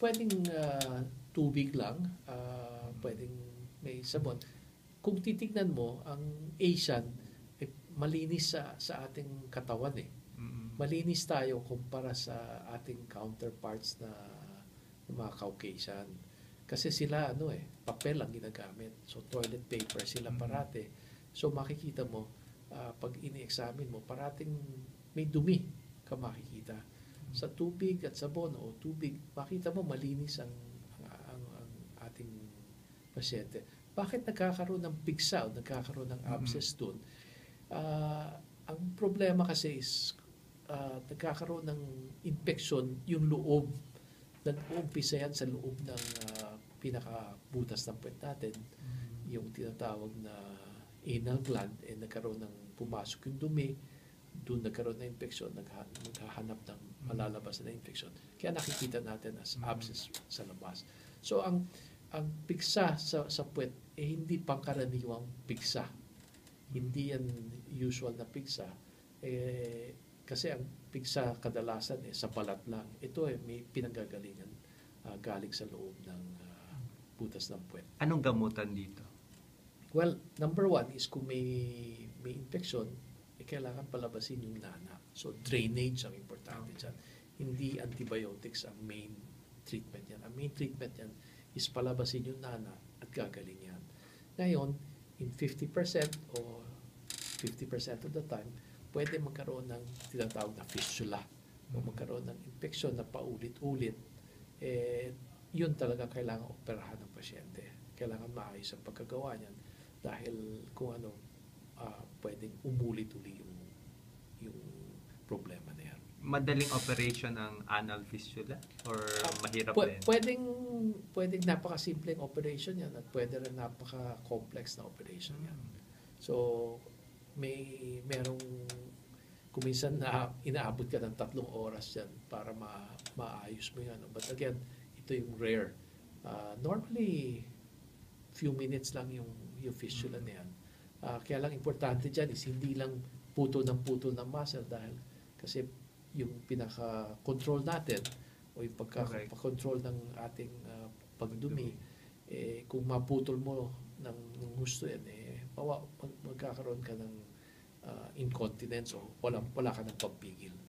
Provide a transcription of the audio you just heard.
pwedeng tubig lang, pwedeng may sabon. Kung titignan mo, ang Asian, malinis sa ating katawan eh. Malinis tayo kumpara sa ating counterparts na mga Caucasian. Kasi sila, papel ang ginagamit. So, toilet paper sila parate. So, makikita mo, pag ini-examine mo, parating may dumi ka makikita. Sa tubig at sabon o tubig, makita mo malinis ang ating pasyente. Bakit nagkakaroon ng pigsa o nagkakaroon ng abscess doon? Ang problema kasi is nagkakaroon ng infection yung loob. Nag-uumpisa yan sa loob ng pinakabutas ng puwet natin, yung tinatawag na anal gland, nagkaroon ng pumasok yung dumi, doon nagkaroon ng infection, naghahanap ng malalabas na infection. Kaya nakikita natin as abscess sa labas. So, ang pigsa sa puwet, hindi pangkaraniwang pigsa. Hindi yan usual na pigsa. Kasi ang pigsa kadalasan sa balat lang. Ito may pinanggagalingan galing sa loob ng butas ng puwet. Anong gamutan dito? Well, number one is kung may infection, kailangan palabasin yung nana. So, drainage ang importante dyan. Hindi antibiotics ang main treatment yan. Ang main treatment yan is palabasin yung nana at gagaling yan. Ngayon, in 50% o 50% of the time, pwede magkaroon ng tinatawag na fistula o magkaroon ng infection na paulit-ulit. Yun talaga kailangan operahan ng pasyente. Kailangan maayos ang pagkagawa niyan dahil kung pwedeng umulit-uli yung problema na yan. Madaling operation ang anal fistula? Or mahirap din? Pwedeng napakasimpleng operation yan at pwede rin napaka-complex na operation yan. So, merong kuminsan na inaabot ka ng 3 oras yan para maayos mo yan. But again, ito yung rare. Normally, few minutes lang yung fistula na yan. Kaya lang importante dyan is hindi lang putol ng muscle dahil kasi yung pinaka-control natin o yung pagka-control ng ating pagdumi, kung maputol mo ng gusto yan, magkakaroon ka ng incontinence o wala ka ng pagpigil.